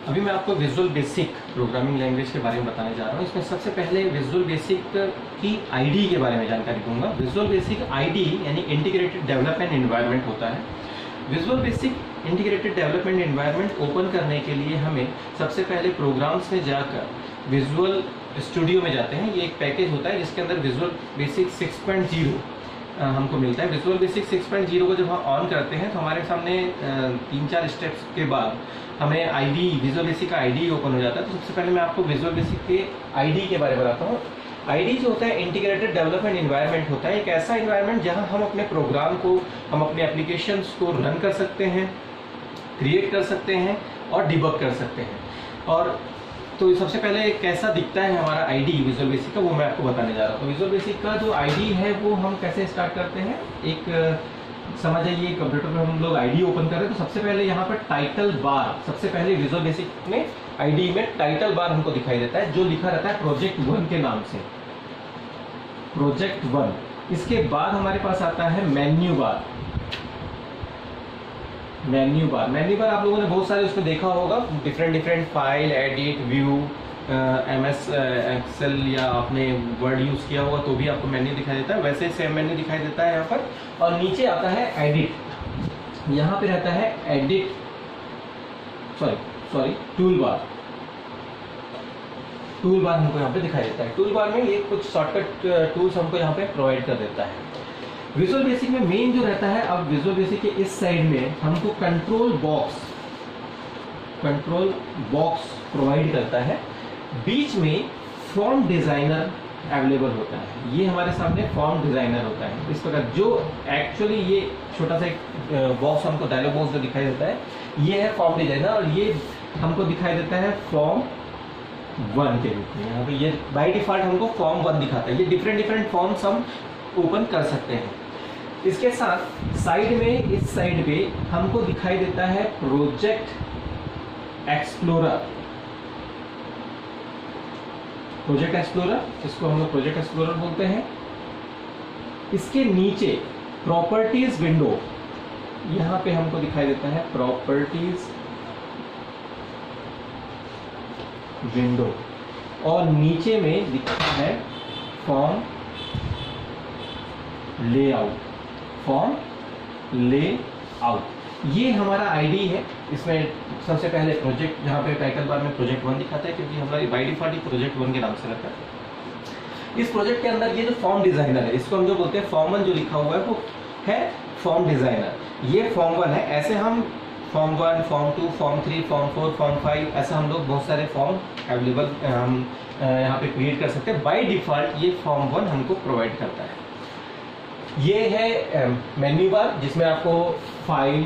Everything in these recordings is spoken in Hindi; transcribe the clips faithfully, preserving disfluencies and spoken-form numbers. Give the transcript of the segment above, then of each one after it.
अभी मैं आपको विजुअल बेसिक प्रोग्रामिंग लैंग्वेज के बारे में बताने जा रहा हूँ। इसमें सबसे पहले विजुअल बेसिक की आईडी के बारे में जानकारी दूंगा। विजुअल बेसिक आईडी यानी इंटीग्रेटेड डेवलपमेंट एनवायरनमेंट होता है। Visual basic integrated development environment open करने के लिए हमें सबसे पहले प्रोग्राम्स में जाकर विजुअल स्टूडियो में जाते हैं। ये एक पैकेज होता है जिसके अंदर visual basic six point zero हमको मिलता है। Visual basic six point zero को जब हम ऑन करते हैं तो हमारे सामने तीन चार स्टेप्स के बाद हमें आईडी विजुअल बेसिक का आईडी ओपन हो जाता है। तो सबसे पहले मैं आपको विजुअल बेसिक के आईडी के बारे में बताता हूँ। आईडी जो होता है इंटीग्रेटेड डेवलपमेंट एनवायरनमेंट होता है। एक ऐसा एनवायरनमेंट जहाँ हम अपने प्रोग्राम को, हम अपने एप्लीकेशंस को रन कर सकते हैं, क्रिएट कर सकते हैं और डिबग कर सकते हैं। और तो सबसे पहले कैसा दिखता है हमारा आईडी विजुअल बेसिक का, वो मैं आपको बताने जा रहा हूँ। तो विजुअल बेसिक का जो आईडी है वो हम कैसे स्टार्ट करते हैं। एक समझ आइए, कंप्यूटर में हम लोग आईडी ओपन कर रहे हैं तो सबसे पहले यहाँ पर टाइटल बार, सबसे पहले विजुअल बेसिक में आईडी में टाइटल बार हमको दिखाई देता है जो लिखा रहता है प्रोजेक्ट वन के नाम से, प्रोजेक्ट वन। इसके बाद हमारे पास आता है menu bar. Menu bar menu bar आप लोगों ने बहुत सारे उसमें देखा होगा, different different file, edit, view, M S excel या आपने वर्ड यूज किया होगा तो भी आपको मेन्यू दिखाई देता है। वैसे सेम मेन्यू दिखाई देता है यहाँ पर। और नीचे आता है एडिट, यहाँ पे रहता है edit sorry sorry tool bar. Tool bar हमको यहाँ पे दिखाई देता है। टूल बार में ये कुछ शॉर्टकट टूल्स हमको यहाँ पे प्रोवाइड कर देता है। विजुअल बेसिक में मेन जो रहता है, अब विजुअल बेसिक के इस साइड में हमको control box control box provide करता है। बीच में फॉर्म डिजाइनर अवेलेबल होता है। ये हमारे सामने फॉर्म डिजाइनर होता है इस प्रकार, जो एक्चुअली ये छोटा सा एक बॉक्स हमको डायलॉग बॉक्स जो दिखाई देता है ये है फॉर्म डिजाइनर, और ये हमको दिखाई देता है फॉर्म वन के रूप में। यहाँ पे ये बाय डिफॉल्ट हमको फॉर्म वन दिखाता है। ये डिफरेंट डिफरेंट फॉर्म्स हम ओपन कर सकते हैं। इसके साथ साइड में, इस साइड पे हमको दिखाई देता है प्रोजेक्ट एक्सप्लोरर। प्रोजेक्ट एक्सप्लोरर, इसको हम लोग प्रोजेक्ट एक्सप्लोरर बोलते हैं। इसके नीचे प्रॉपर्टीज विंडो, यहां पे हमको दिखाई देता है प्रॉपर्टीज विंडो, और नीचे में दिखता है फॉर्म लेआउट। फॉर्म लेआउट ये हमारा आईडी है। इसमें सबसे पहले प्रोजेक्ट, जहाँ पे टाइटल बार में प्रोजेक्ट वन दिखाता है क्योंकि हमारी बाय डिफॉल्ट ही प्रोजेक्ट वन के नाम से रहता है। इस प्रोजेक्ट के अंदर ये जो फॉर्म डिजाइनर है, इसको हम जो बोलते हैं फॉर्म वन, जो लिखा हुआ है वो है फॉर्म डिजाइनर। ये फॉर्म वन है। ऐसे हम form one, form two, form three, form four, form five, ऐसा हम लोग बहुत सारे फॉर्म अवेलेबल हम यहाँ पे क्रिएट कर सकते हैं। बाय डिफॉल्ट ये फॉर्म वन हमको प्रोवाइड करता है। ये है मेन्यू बार जिसमें आपको फाइल,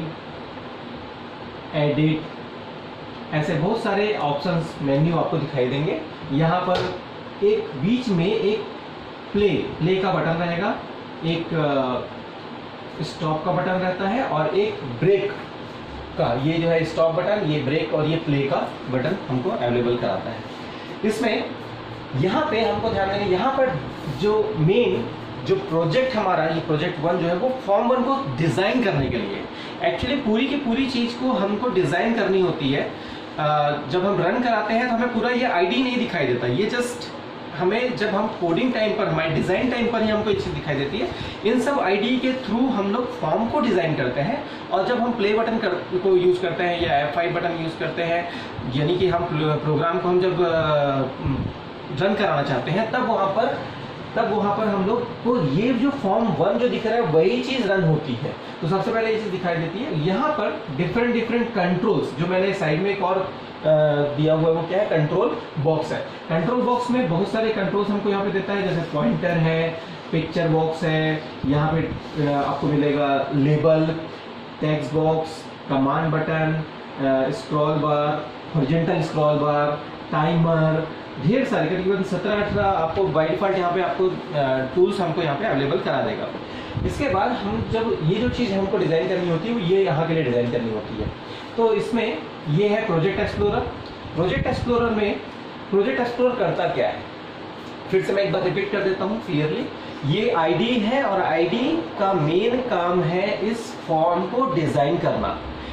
एडिट, ऐसे बहुत सारे ऑप्शंस मेन्यू आपको दिखाई देंगे। यहाँ पर एक बीच में एक प्ले प्ले का बटन रहेगा, एक स्टॉप का बटन रहता है, और एक ब्रेक का, ये जो है स्टॉप बटन, ये ब्रेक और ये प्ले का बटन हमको अवेलेबल कराता है। इसमें यहाँ पे हमको ध्यान देंगे, यहाँ पर जो मेन जो प्रोजेक्ट हमारा, ये प्रोजेक्ट वन जो है वो फॉर्म वन को डिजाइन करने के लिए, एक्चुअली पूरी की पूरी चीज को हमको डिजाइन करनी होती है। जब हम रन कराते हैं तो हमें पूरा ये आईडी नहीं दिखाई देता। ये जस्ट हमें जब हम कोडिंग टाइम पर, हमारे डिजाइन टाइम पर ही हमको एक चीज दिखाई देती है। इन सब आईडी के थ्रू हम लोग फॉर्म को डिजाइन करते हैं, और जब हम प्ले बटन कर, को यूज करते हैं या एफ फाइव बटन यूज करते हैं, यानी कि हम प्रोग्राम को हम जब रन कराना चाहते हैं, तब वहां पर तब वहां पर हम लोग को ये जो फॉर्म वन जो दिख रहा है वही चीज रन होती है। तो सबसे पहले ये चीज दिखाई देती है। यहाँ पर डिफरेंट डिफरेंट कंट्रोल्स, जो मैंने साइड में एक और दिया हुआ है वो क्या है, कंट्रोल बॉक्स है। कंट्रोल बॉक्स में बहुत सारे कंट्रोल्स हमको यहाँ पे देता है, जैसे पॉइंटर है, पिक्चर बॉक्स है, यहाँ पे आपको मिलेगा label, text box, command button, scroll bar, horizontal scroll bar, timer, ढेर सारे करीबन सत्रह अठारह आपको बाय डिफॉल्ट यहाँ पे आपको टूल्स हमको यहाँ पे अवेलेबल करा देगा। इसके बाद हम जब ये जो चीज़ हमको डिज़ाइन करनी होती है वो ये यहाँ के लिए डिज़ाइन करनी होती है। तो इसमें ये है प्रोजेक्ट एक्सप्लोरर। प्रोजेक्ट एक्सप्लोरर में प्रोजेक्ट एक्सप्लोरर करता क्या है, फिर से मैं एक बार रिपीट कर देता हूँ क्लियरली। ये आईडी है और आईडी का मेन काम है इस फॉर्म को डिज़ाइन करना।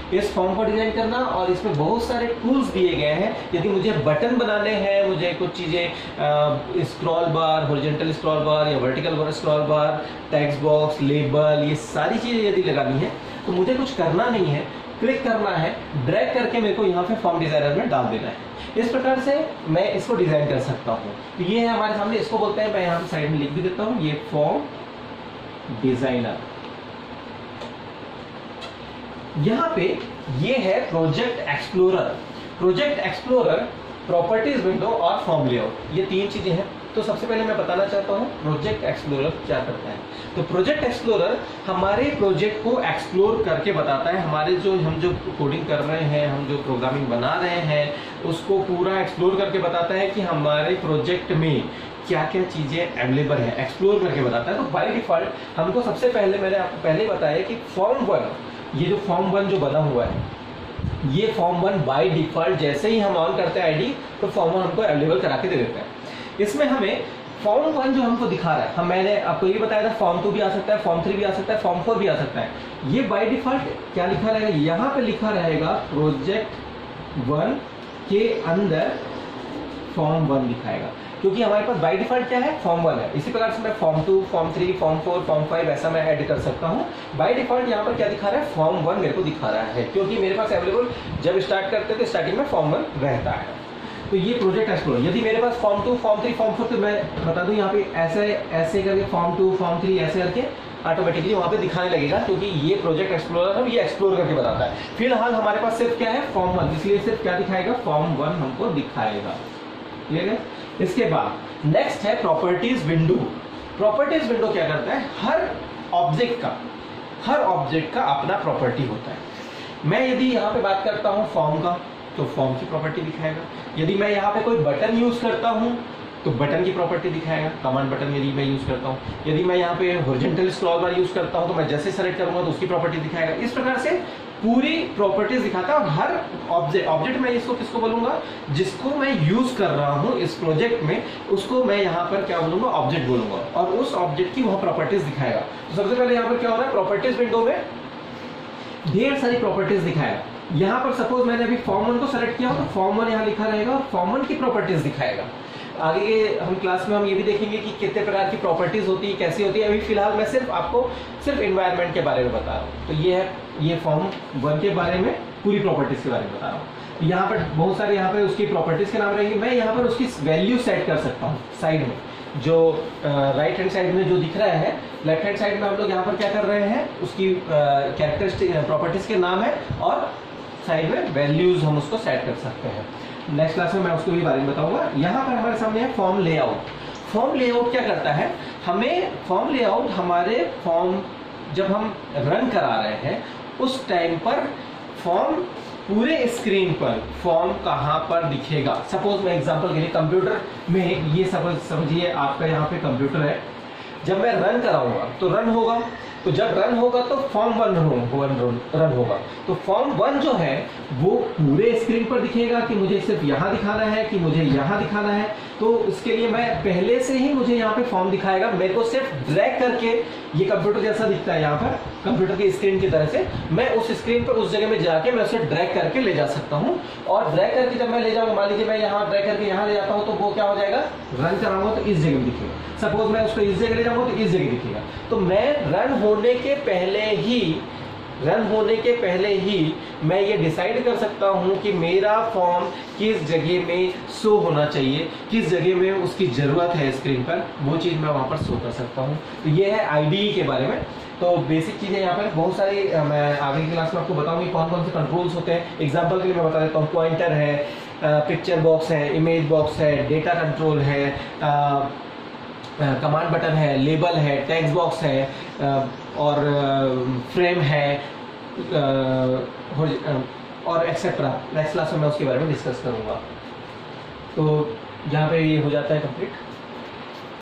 इस फॉर्म को डिजाइन करना, और इसमें बहुत सारे टूल्स दिए गए हैं। यदि मुझे बटन बनाने हैं, मुझे कुछ चीज़ें scroll bar, horizontal scroll bar या vertical scroll bar, text box, label, ये सारी चीज़ें यदि लगानी है तो मुझे कुछ करना नहीं है, क्लिक करना है, ड्रैग करके मेरे को यहाँ पे फॉर्म डिजाइनर में डाल देना है। इस प्रकार से मैं इसको डिजाइन कर सकता हूँ। तो ये है हमारे सामने, इसको बोलते हैं, मैं यहाँ पे साइड में लिख भी देता हूँ, ये फॉर्म डिजाइनर। यहाँ पे ये है project explorer. Project explorer, properties window और फॉर्म लेआउट, ये तीन चीजें हैं। तो सबसे पहले मैं बताना चाहता हूँ प्रोजेक्ट एक्सप्लोरर क्या करता है। तो प्रोजेक्ट एक्सप्लोरर हमारे प्रोजेक्ट को एक्सप्लोर करके बताता है, हमारे जो हम जो कोडिंग कर रहे हैं, हम जो प्रोग्रामिंग बना रहे हैं, उसको पूरा एक्सप्लोर करके बताता है कि हमारे प्रोजेक्ट में क्या क्या चीजें अवेलेबल है, एक्सप्लोर करके बताता है। तो बाय डिफॉल्ट हमको सबसे पहले, मैंने आपको पहले ही बताया कि फॉर्म वन, ये जो फॉर्म वन जो बना हुआ है, ये फॉर्म वन बाय डिफॉल्ट जैसे ही हम ऑन करते हैं आईडी, तो फॉर्म वन हमको अवेलेबल करा के दे देता है। इसमें हमें फॉर्म वन जो हमको दिखा रहा है, हम मैंने आपको ये बताया था फॉर्म टू भी आ सकता है, फॉर्म थ्री भी आ सकता है, फॉर्म फोर भी आ सकता है। ये बाय डिफॉल्ट क्या लिखा रहेगा, यहाँ पे लिखा रहेगा प्रोजेक्ट वन के अंदर फॉर्म वन दिखाएगा, क्योंकि हमारे पास बाय डिफॉल्ट क्या है, फॉर्म वन है। इसी प्रकार से मैं form two, form three, form four, form five ऐसा मैं ऐड कर सकता हूँ। बाय डिफॉल्ट यहाँ पर क्या दिखा रहा है, फॉर्म वन मेरे को दिखा रहा है, क्योंकि मेरे पास अवेलेबल जब स्टार्ट करते थे स्टार्टिंग में फॉर्म वन रहता है। तो ये प्रोजेक्ट एक्सप्लोरर, यदि मेरे पास form two, form three, form four, तो मैं बता दूं यहाँ पे ऐसे ऐसे करके फॉर्म टू, फॉर्म थ्री ऐसे करके ऑटोमेटिकली वहाँ पे दिखाने लगेगा, क्योंकि ये प्रोजेक्ट एक्सप्लोरर है, ये एक्सप्लोर करके बताता है। फिलहाल हमारे पास सिर्फ क्या है, फॉर्म वन, इसलिए सिर्फ क्या दिखाएगा, फॉर्म वन हमको दिखाएगा। ठीक है। इसके बाद नेक्स्ट है प्रॉपर्टीज विंडो। प्रॉपर्टीज विंडो क्या करता है, हर ऑब्जेक्ट का हर ऑब्जेक्ट का अपना प्रॉपर्टी होता है। मैं यदि यहाँ पे बात करता हूँ फॉर्म का, तो फॉर्म की प्रॉपर्टी दिखाएगा। यदि मैं यहाँ पे कोई बटन यूज करता हूँ तो बटन की प्रॉपर्टी दिखाएगा, कमांड बटन यदि मैं यूज करता हूँ। यदि मैं यहाँ पे हॉरिजॉन्टल स्क्रॉल बार यूज करता हूँ तो मैं जैसे सेलेक्ट करूंगा तो उसकी प्रॉपर्टी दिखाएगा। इस प्रकार से पूरी प्रॉपर्टीज दिखाता है। और हर ऑब्जेक्ट ऑब्जेक्ट मैं इसको किसको बोलूंगा, जिसको मैं यूज कर रहा हूँ इस प्रोजेक्ट में, उसको मैं यहाँ पर क्या बोलूंगा, ऑब्जेक्ट बोलूंगा, और उस ऑब्जेक्ट की वह प्रॉपर्टीज दिखाएगा। तो सबसे पहले यहाँ पर क्या हो रहा है, प्रॉपर्टीज विंडो में ढेर सारी प्रॉपर्टीज दिखाएगा। यहाँ पर सपोज मैंने अभी फॉर्म वन को सेलेक्ट किया हो तो फॉर्म वन यहाँ लिखा रहेगा और फॉर्म वन की प्रॉपर्टीज दिखाएगा। आगे हम क्लास में हम ये भी देखेंगे कि कितने प्रकार की प्रॉपर्टीज होती है, कैसी होती है। अभी फिलहाल मैं सिर्फ आपको सिर्फ एनवायरनमेंट के बारे में बता रहा हूँ। तो ये है, ये फॉर्म वन के बारे में पूरी प्रॉपर्टीज के बारे में बता रहा हूँ। यहाँ पर बहुत सारे यहाँ पर उसकी प्रॉपर्टीज के नाम रहेंगे। मैं यहाँ पर उसकी वैल्यू सेट कर सकता हूँ। साइड में जो राइट हैंड साइड में जो दिख रहा है, लेफ्ट हैंड साइड में हम लोग यहाँ पर क्या कर रहे हैं, उसकी कैरेक्टरिस्टिक प्रॉपर्टीज के नाम है, और साइड में वैल्यूज हम उसको सेट कर सकते हैं। नेक्स्ट क्लास में मैं उसको भी बारे में बताऊंगा। यहाँ पर हमारे सामने है फॉर्म लेआउट। फॉर्म लेआउट क्या करता है, हमें फॉर्म लेआउट हमारे फॉर्म जब हम रन करा रहे हैं उस टाइम पर फॉर्म पूरे स्क्रीन पर फॉर्म कहाँ पर दिखेगा। सपोज मैं एग्जांपल के लिए कंप्यूटर में, ये सपोज समझिए आपका यहाँ पे कंप्यूटर है, जब मैं रन कराऊंगा तो रन होगा, तो जब रन होगा तो फॉर्म वन रन होगा। तो फॉर्म वन जो है वो पूरे स्क्रीन पर दिखेगा कि मुझे सिर्फ यहाँ दिखाना है कि मुझे यहाँ दिखाना है। तो इसके लिए मैं पहले से ही मुझे यहाँ पे फॉर्म दिखाएगा, मेरे को सिर्फ ड्रैग करके, ये कंप्यूटर जैसा दिखता है यहाँ पर कंप्यूटर की स्क्रीन की तरह से, मैं उस स्क्रीन पर उस जगह में जाके मैं उसे ड्रैग करके ले जा सकता हूँ। और ड्रैग करके जब मैं ले जाऊँगा, मान लीजिए मैं यहाँ ड्रैग करके यहाँ ले जाता हूँ, तो वो क्या हो जाएगा, रन कराऊंगा तो इस जगह में दिखेगा। सपोज मैं उसको इस जगह ले जाऊंगा तो इस जगह दिखेगा। तो मैं रन होने के पहले ही रन होने के पहले ही मैं ये डिसाइड कर सकता हूँ कि मेरा फॉर्म किस जगह में शो होना चाहिए, किस जगह में उसकी जरूरत है स्क्रीन पर, वो चीज़ मैं वहाँ पर शो कर सकता हूँ। तो ये है आईडी के बारे में। तो बेसिक चीज़ें यहाँ पर बहुत सारी, मैं आगे की क्लास में आपको बताऊंगी कौन कौन से कंट्रोल्स होते हैं। एग्जाम्पल के लिए मैं बता देता हूँ, पॉइंटर है, पिक्चर बॉक्स है, इमेज बॉक्स है, डेटा कंट्रोल है, कमांड बटन है, लेबल है, टेक्स्ट बॉक्स है, और फ्रेम है, और एक्सेट्रा। नेक्स्ट क्लास में मैं उसके बारे में डिस्कस करूंगा। तो यहाँ पे ये हो जाता है कंप्लीट।